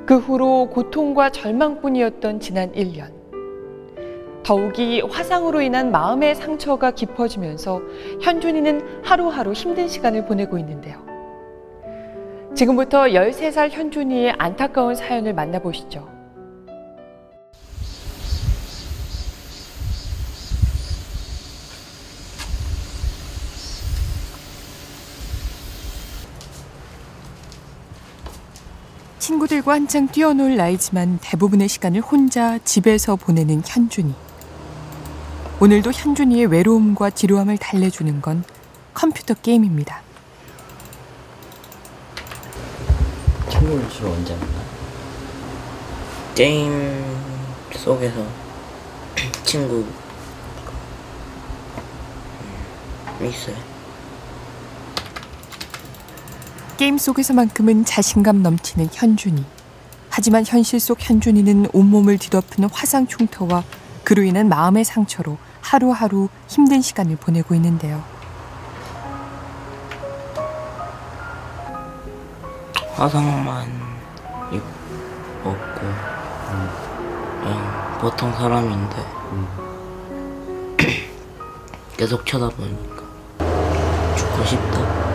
그 후로 고통과 절망뿐이었던 지난 1년. 더욱이 화상으로 인한 마음의 상처가 깊어지면서 현준이는 하루하루 힘든 시간을 보내고 있는데요. 지금부터 13살 현준이의 안타까운 사연을 만나보시죠. 친구들과 한창 뛰어놀 나이지만 대부분의 시간을 혼자 집에서 보내는 현준이. 오늘도 현준이의 외로움과 지루함을 달래주는 건 컴퓨터 게임입니다. 친구를 주로 언제 만나? 게임 속에서 친구 있어요. 게임 속에서만큼은 자신감 넘치는 현준이. 하지만 현실 속 현준이는 온몸을 뒤덮는 화상 흉터와 그로 인한 마음의 상처로 하루하루 힘든 시간을 보내고 있는데요. 화상만 없고 그냥 보통 사람인데 계속 쳐다보니까 죽고 싶다.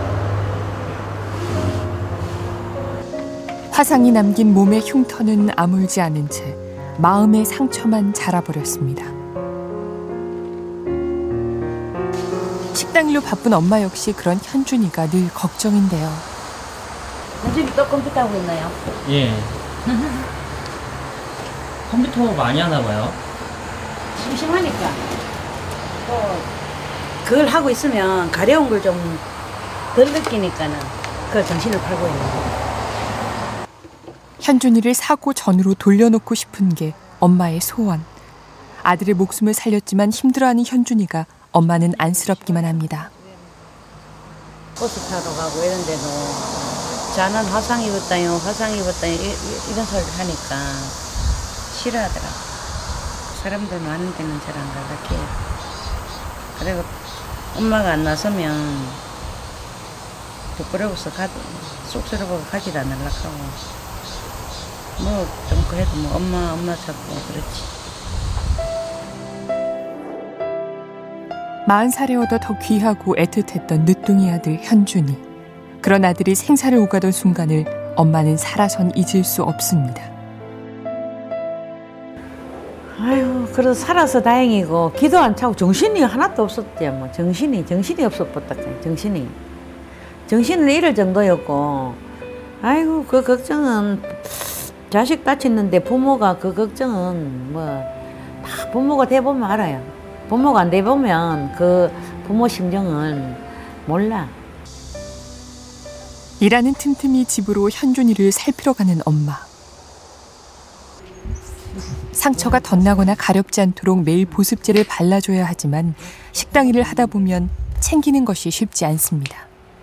화상이 남긴 몸의 흉터는 아물지 않은 채 마음의 상처만 자라버렸습니다. 식당 일로 바쁜 엄마 역시 그런 현준이가 늘 걱정인데요. 현준이 또 컴퓨터 하고 있나요? 예. 컴퓨터 많이 하나 봐요. 심심하니까 또 그걸 하고 있으면 가려운 걸 좀 덜 느끼니까는 그걸 정신을 팔고 있는 거예요. 현준이를 사고 전으로 돌려놓고 싶은 게 엄마의 소원. 아들의 목숨을 살렸지만 힘들어하는 현준이가 엄마는 안쓰럽기만 합니다. 버스 타러 가고 이런 데도 자는 화상 입었다요, 화상 입었다요 이런 소리를 하니까 싫어하더라고. 사람들 많은 데는 잘 안 가게 해요. 그리고 엄마가 안 나서면 부끄러워서 쑥스러워 가지도 않으려고 하고 뭐 좀 그래도 뭐 엄마 찾고 그렇지. 40살에 얻어 더 귀하고 애틋했던 늦둥이 아들 현준이. 그런 아들이 생사를 오가던 순간을 엄마는 살아선 잊을 수 없습니다. 아유, 그래도 살아서 다행이고 기도 안 차고 정신이 하나도 없었대요. 뭐 정신이 없었었다. 정신을 잃을 정도였고, 아이고 그 걱정은 자식 다쳤는데 부모가 그 걱정은 뭐 다 부모가 돼보면 알아요. 부모가 안 돼보면 그 부모 심정은 몰라. 일하는 틈틈이 집으로 현준이를 살피러 가는 엄마. 상처가 덧나거나 가렵지 않도록 매일 보습제를 발라줘야 하지만 식당 일을 하다 보면 챙기는 것이 쉽지 않습니다.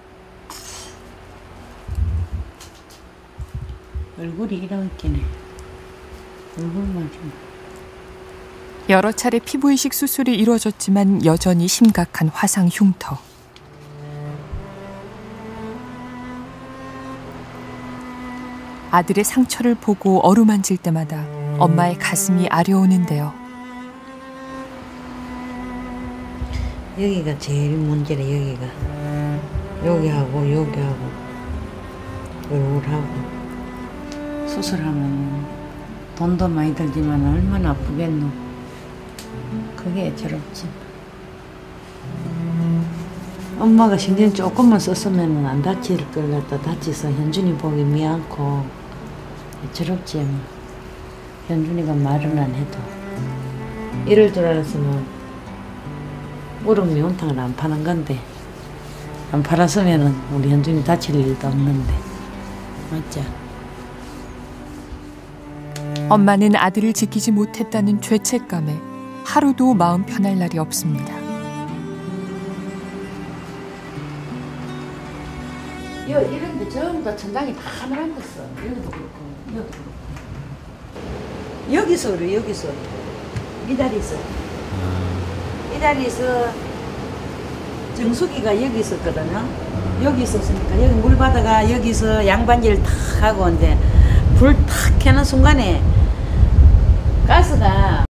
얼굴이 이렇게 네. 얼굴만 좀. 여러 차례 피부 이식 수술이 이루어졌지만 여전히 심각한 화상 흉터. 아들의 상처를 보고 어루만질 때마다 엄마의 가슴이 아려오는데요. 여기가 제일 문제래. 여기하고 얼굴하고. 수술하면 돈도 많이 들지만 얼마나 아프겠노. 그게 괴롭지. 엄마가 신경 조금만 썼으면 안 다칠 걸 갖다 다쳐서 현준이 보기 미안고 괴롭지. 현준이가 말은 안 해도 이럴 줄 알았으면 우럭 매운탕을 안 파는 건데 안 팔았으면 우리 현준이 다칠 일도 없는데. 맞죠? 엄마는 아들을 지키지 못했다는 죄책감에 하루도 마음 편할 날이 없습니다. 이런데 전부 다 천장이 다 하늘한 거어. 여기도 그렇고 여기도 그렇고. 여기서 그래. 여기서 이 다리에서 정수기가 여기 있었거든요. 여기 있었으니까 여기 물 받아가 여기서 양반지를 탁 하고 이제 불 탁 켜는 순간에 가스가